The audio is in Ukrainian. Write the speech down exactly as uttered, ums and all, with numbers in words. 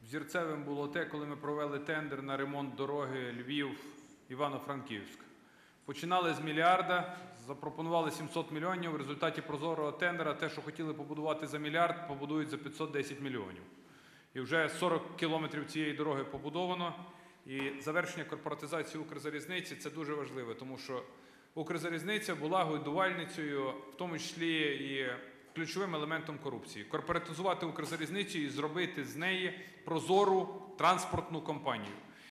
Зірцевим було те, коли ми провели тендер на ремонт дороги Львів-Івано-Франківськ. Починали з мільярда, запропонували сімсот мільйонів, в результаті прозорого тендера те, що хотіли побудувати за мільярд, побудують за п'ятсот десять мільйонів. І вже сорок кілометрів цієї дороги побудовано. І завершення корпоратизації Укрзалізниці – це дуже важливо, тому що Укрзалізниця була годувальницею, в тому числі і ключовим елементом корупції. Корпоратизувати Укрзалізницю і зробити з неї прозору транспортну компанію.